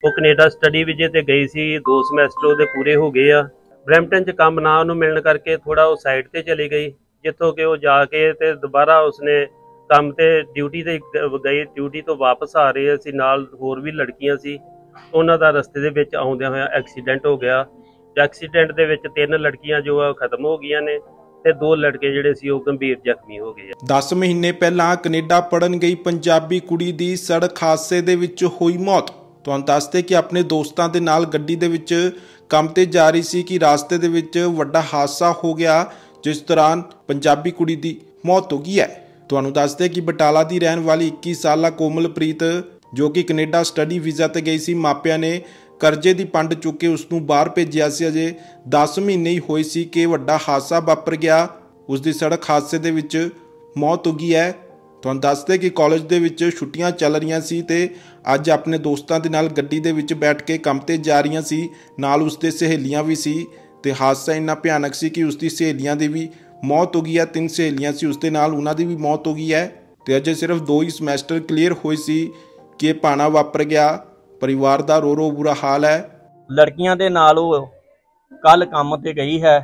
ਉਹ Canada study ਵੀਜ਼ੇ ਤੇ ਗਈ ਸੀ। 2 ਸਮੈਸਟਰ ਉਹਦੇ ਪੂਰੇ ਹੋ ਗਏ ਆ। ਬਰੈਂਪਟਨ 'ਚ ਕੰਮ ਨਾ ਉਹਨੂੰ ਮਿਲਣ ਕਰਕੇ ਥੋੜਾ ਉਹ ਸਾਈਡ ਤੇ ਚਲੀ ਗਈ, ਜਿੱਥੋਂ ਕਿ ਉਹ ਜਾ ਕੇ ਤੇ ਦੁਬਾਰਾ ਉਸਨੇ ਕੰਮ ਤੇ ਡਿਊਟੀ ਤੇ ਗਈ। ਡਿਊਟੀ ਤੋਂ ਵਾਪਸ ਆ ਰਹੇ ਸੀ, ਨਾਲ ਹੋਰ ਵੀ ਲੜਕੀਆਂ ਸੀ। ਉਹਨਾਂ ਦਾ ਰਸਤੇ ਦੇ ਵਿੱਚ ਆਉਂਦਿਆਂ ਹੋਇਆ ਐਕਸੀਡੈਂਟ ਹੋ ਗਿਆ। ਐਕਸੀਡੈਂਟ ਦੇ ਵਿੱਚ 3 ਲੜਕੀਆਂ ਜੋ ਆ ਖਤਮ ਹੋ ਗਈਆਂ ਨੇ ਤੇ 2 ਲੜਕੇ ਜਿਹੜੇ ਸੀ ਉਹ ਗੰਭੀਰ ਜ਼ਖਮੀ ਹੋ ਗਏ। 10 ਮਹੀਨੇ ਪਹਿਲਾਂ ਕੈਨੇਡਾ ਪੜਨ ਗਈ ਪੰਜਾਬੀ ਕੁੜੀ ਦੀ ਸੜਕ ਹਾਦਸੇ ਦੇ ਵਿੱਚ ਹੋਈ ਮੌਤ। ਤੁਹਾਨੂੰ ਦੱਸਦੇ ਕਿ ਆਪਣੇ ਦੋਸਤਾਂ ਦੇ ਨਾਲ ਗੱਡੀ ਦੇ ਵਿੱਚ ਕੰਮ ਤੇ ਜਾ ਰਹੀ ਸੀ ਕਿ ਰਾਸਤੇ ਦੇ ਵਿੱਚ ਵੱਡਾ ਹਾਦਸਾ ਹੋ ਗਿਆ, ਜਿਸ ਦੌਰਾਨ ਪੰਜਾਬੀ ਕੁੜੀ ਦੀ ਮੌਤ ਹੋ ਗਈ ਹੈ। ਤੁਹਾਨੂੰ ਦੱਸਦੇ ਕਿ ਬਟਾਲਾ ਦੀ ਰਹਿਣ ਵਾਲੀ 21 ਸਾਲਾ ਕੋਮਲਪ੍ਰੀਤ, ਜੋ ਕਿ ਕੈਨੇਡਾ ਸਟੱਡੀ ਵੀਜ਼ਾ ਤੇ ਗਈ ਸੀ, ਮਾਪਿਆਂ ਨੇ ਕਰਜ਼ੇ ਦੀ ਪੰਡ ਚੁੱਕ ਕੇ ਉਸ ਨੂੰ ਬਾਹਰ ਭੇਜਿਆ ਸੀ। ਅਜੇ 10 ਮਹੀਨੇ ਹੀ ਹੋਏ ਸੀ ਕਿ ਵੱਡਾ ਹਾਦਸਾ ਵਾਪਰ ਗਿਆ। ਉਸ ਦੀ ਸੜਕ ਹਾਦਸੇ ਦੇ ਵਿੱਚ ਮੌਤ ਹੋ ਗਈ ਹੈ। ਤੁਹਾਨੂੰ ਦੱਸਦੇ ਕਿ ਕਾਲਜ ਦੇ ਵਿੱਚ ਛੁੱਟੀਆਂ ਚੱਲ ਰਹੀਆਂ ਸੀ ਤੇ ਅੱਜ ਆਪਣੇ ਦੋਸਤਾਂ ਦੇ ਨਾਲ ਗੱਡੀ ਦੇ ਵਿੱਚ ਬੈਠ ਕੇ ਕੰਮ ਤੇ ਜਾ ਰਹੀਆਂ ਸੀ, ਨਾਲ ਉਸ ਦੇ ਸਹੇਲੀਆਂ ਵੀ ਸੀ ਤੇ ਹਾਦਸਾ ਇੰਨਾ ਭਿਆਨਕ ਸੀ ਕਿ ਉਸ ਦੀ ਸਹੇਲੀਆਂ ਦੀ ਵੀ ਮੌਤ ਹੋ ਗਈ ਹੈ। 3 ਸਹੇਲੀਆਂ ਸੀ ਉਸ ਦੇ ਨਾਲ, ਉਹਨਾਂ ਦੀ ਵੀ ਮੌਤ ਹੋ ਗਈ ਹੈ ਤੇ ਅਜੇ ਸਿਰਫ 2 ਹੀ ਸਮੈਸਟਰ ਕਲੀਅਰ ਹੋਏ ਸੀ ਕਿ ਇਹ ਭਾਣਾ ਵਾਪਰ ਗਿਆ। परिवार का रो रो बुरा हाल है। लड़कियां दे नाल वो कल काम ते गई है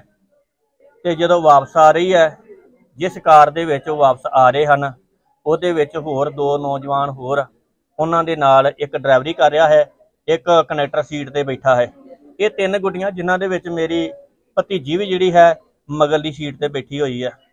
ते जदों वापस आ रही है, जिस कार दे विच वापस आ रहे हैं उहदे विच होर 2 नौजवान होर उन्हां दे नाल एक ड्राइवरी कर रहा है, एक कनैक्टर सीट ते बैठा है। ये 3 गुड्डियां जिन्हां दे विच मेरी भतीजी भी जिहड़ी है मगरली सीट ते बैठी हुई है।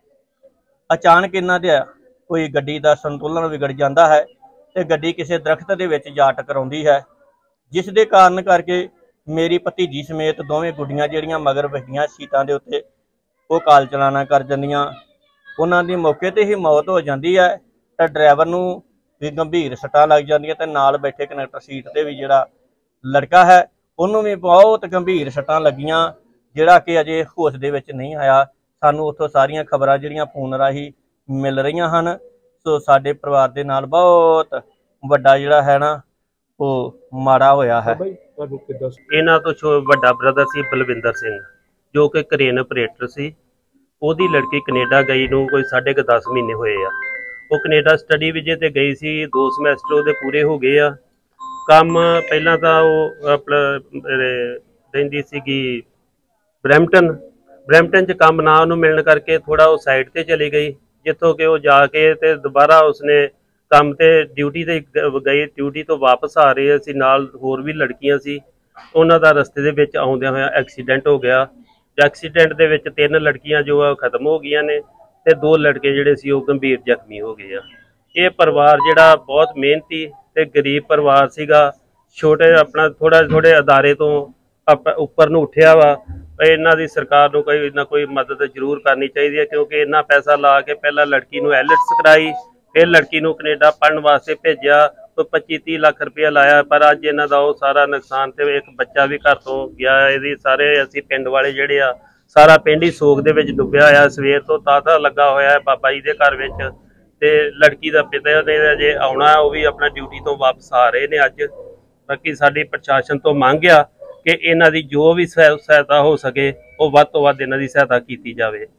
अचानक इन्हां दे कोई गड्डी दा संतुलन विगड़ जाता है ते गड्डी किसी दरख्त दे विच जा टकराउंदी है, जिस दे कारण करके मेरी भतीजी समेत दोवें गुड्डियां जिहड़ियां मगर बैठियां सीटां दे उत्ते वो काल चलाना कर जांदियां। उन्हां दी मौके ते ही मौत हो जाती है ते ड्राइवर नूं भी गंभीर सट्टां लग जांदियां ते नाल बैठे कनैक्टर सीट ते भी जिहड़ा लड़का है उन्होंने भी बहुत गंभीर सट्टां लगियां, जिहड़ा कि अजे होश दे विच नहीं आया। सानूं उत्थों सारियां खबरां जिहड़ियां फोन राही मिल रहीआं हन। सो साडे परिवार दे नाल बहुत वड्डा जिहड़ा है ना वो माड़ा होया है। इन्हां तो वड्डा ब्रदर सी बलविंदर सिंह, जो कि क्रेन ऑपरेटर सी। ओहदी लड़की कनेडा गई नूं कोई 10.5 महीने होए आ। वो कनेडा स्टडी विजे ते गई सी, 2 समैसटर उहदे पूरे हो गए आ। काम पहलां तां वो अपना रहिंदी सीगी ब्रैंपटन च काम ना उहनूं मिलण करके थोड़ा वो साइड ते चली गई, जिथों कि वो जाके ते दोबारा उसने काम ते ड्यूटी ते गई। ड्यूटी तो वापस आ रहे सी, नाल होर भी लड़कियां सी। उन्हां दा रस्ते दे विच आउंदियां होया एक्सीडेंट हो गया। एक्सीडेंट दे विच 3 लड़कियां जो आ खत्म हो गईयां ने ते 2 लड़के जिहड़े सी वो गंभीर जख्मी हो गए आ। ये परिवार जिहड़ा बहुत मेहनती ते गरीब परिवार सीगा, छोटे अपना थोड़े अदारे तो उपर नूं उठिया वा। इन्हां दी सरकार नूं कोई ना कोई मदद जरूर करनी चाहिए, क्योंकि इन्ना पैसा ला के पहला लड़की नूं एलिट्स कराई, फिर लड़की नूं कनेडा पढ़न वास्ते भेजिया, कोई 25-30 लाख रुपया लाया, पर अज इन्हां दा वो सारा नुकसान ते एक बच्चा भी घर तो गया। इहदी सारे असीं पिंड वाले जिहड़े आ सारा पिंड ही सोग दे विच डुब्बिया होया। सवेर तो ताता लगा होया है बाबा जी दे घर विच ते लड़की दा पिता ने अजे आउणा, वो भी अपना ड्यूटी तो वापस आ रहे ने अज। बाकी साडी प्रशासन तो मंग आ कि इन्हां दी जो भी सहायता हो सके वो वध तो वध इन्हां दी सहायता कीती जावे।